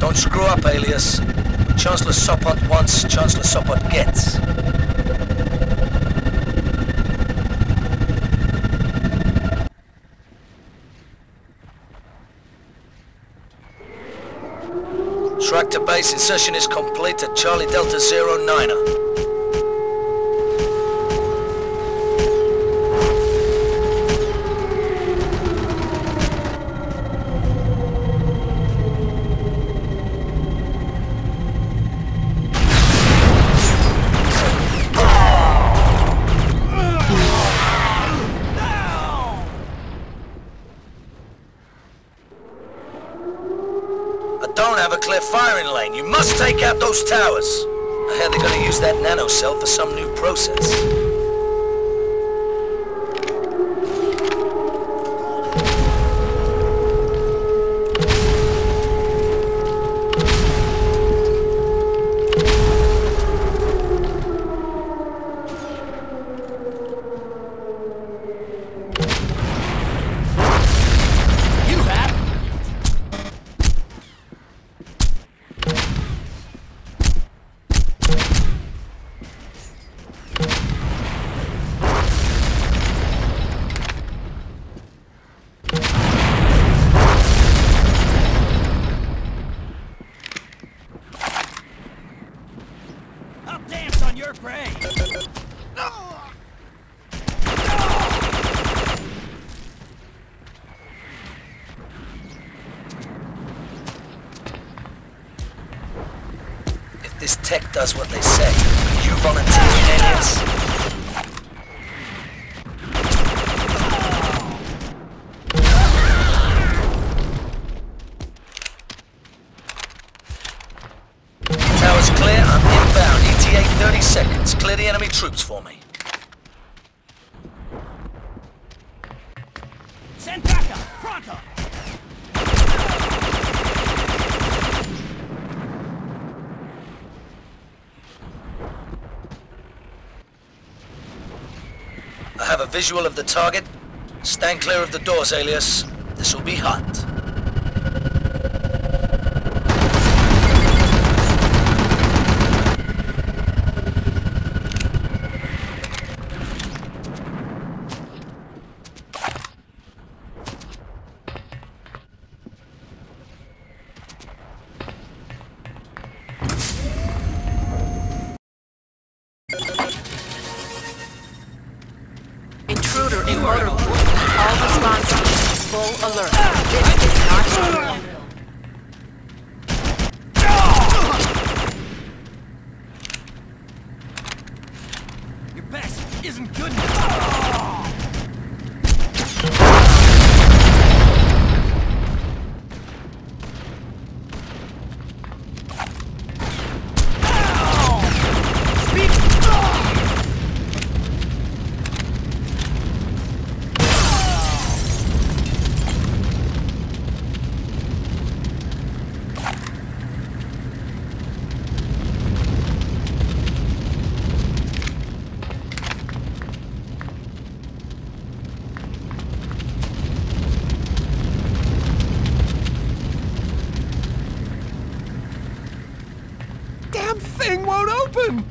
Don't screw up, Alias. What Chancellor Sopot wants, Chancellor Sopot gets. Track to base insertion is complete at Charlie Delta 09er. Firing lane. You must take out those towers. I hear they're gonna use that nanocell for some new process. This tech does what they say. You volunteer, Alias? Tower's clear. I'm inbound. ETA 30 seconds. Clear the enemy troops for me. Send backup! Pronto! I have a visual of the target. Stand clear of the doors, Alias. This will be hot. Intruder in motorpool. All responses. Full alert. This is not normal. Your best isn't good enough. Thing won't open!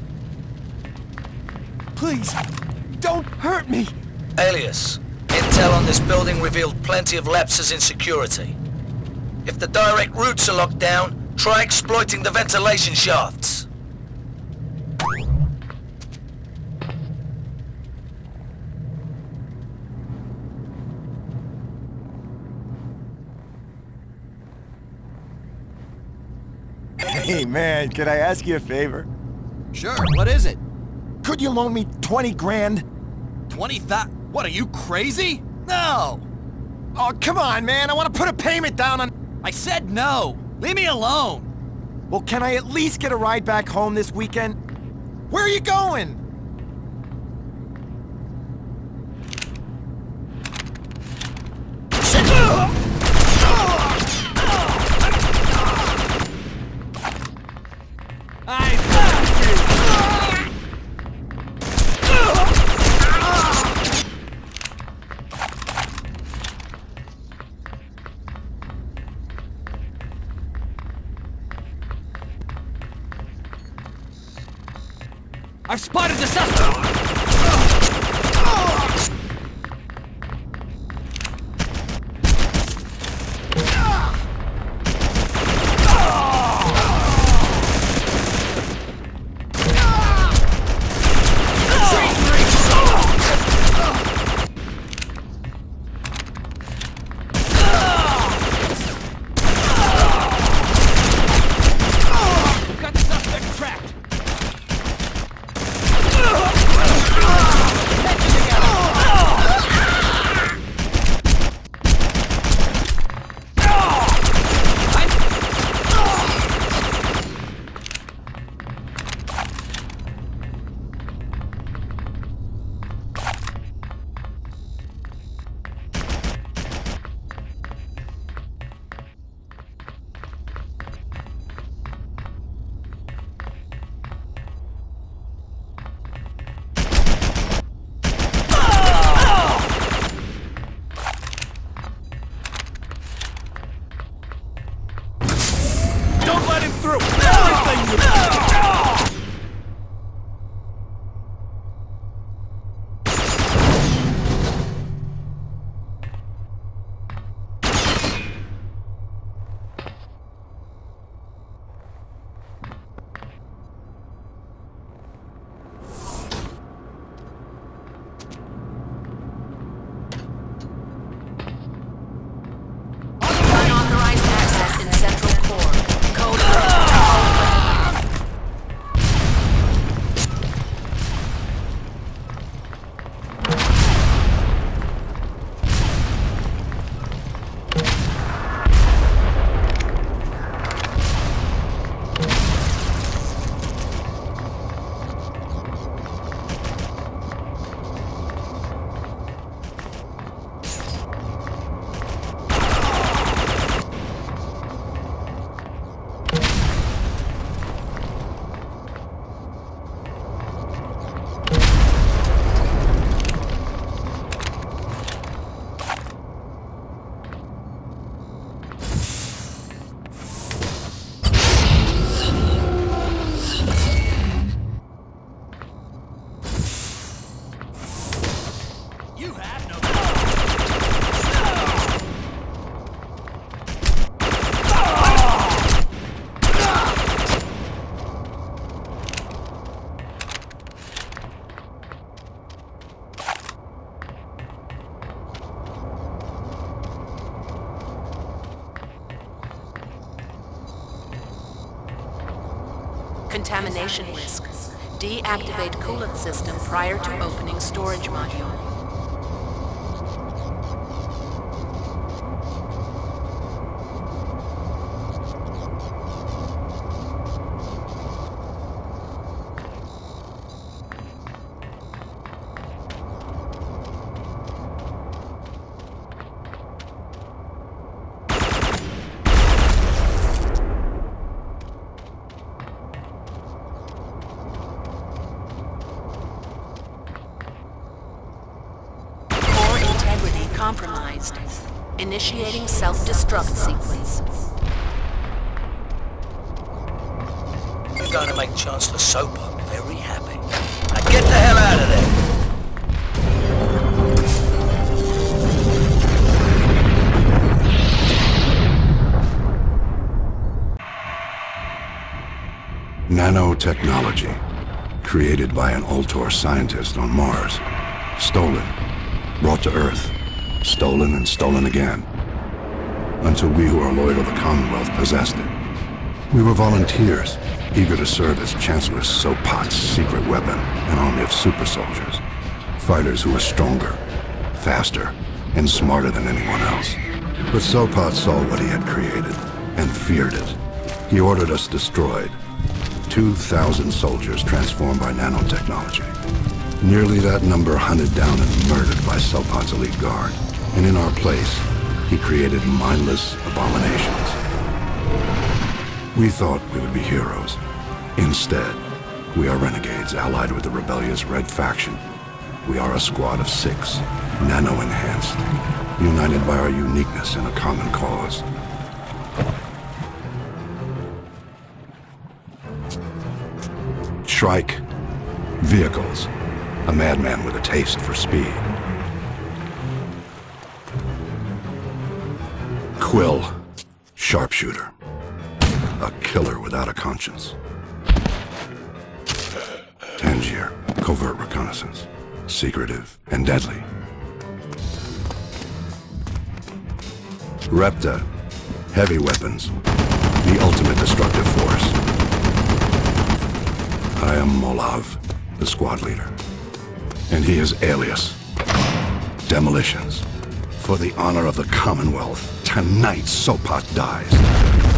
Please, don't hurt me! Alias, intel on this building revealed plenty of lapses in security. If the direct routes are locked down, try exploiting the ventilation shafts. Hey man, could I ask you a favor? Sure, what is it? Could you loan me 20 grand? 20,000? What, are you crazy? No! Oh, come on, man, I want to put a payment down on... I said no! Leave me alone! Well, can I at least get a ride back home this weekend? Where are you going? I've spotted the suspect! Contamination risk. Deactivate coolant system prior to opening storage module. Compromised. Initiating self-destruct sequence. I'm going to make Chancellor Soapop very happy. Now get the hell out of there! Nanotechnology, created by an Ultor scientist on Mars. Stolen, brought to Earth. Stolen and stolen again, until we who are loyal to the Commonwealth possessed it. We were volunteers, eager to serve as Chancellor Sopot's secret weapon, an army of super soldiers. Fighters who were stronger, faster, and smarter than anyone else. But Sopot saw what he had created, and feared it. He ordered us destroyed. 2,000 soldiers transformed by nanotechnology. Nearly that number hunted down and murdered by Sopot's elite guard. And in our place, he created mindless abominations. We thought we would be heroes. Instead, we are renegades allied with the rebellious Red Faction. We are a squad of 6, nano-enhanced, united by our uniqueness and a common cause. Shrike, vehicles. A madman with a taste for speed. Quill, sharpshooter. A killer without a conscience. Tangier, covert reconnaissance. Secretive and deadly. Repta, heavy weapons. The ultimate destructive force. I am Molav, the squad leader. And he is Alias. Demolitions. For the honor of the Commonwealth, tonight Sopat dies.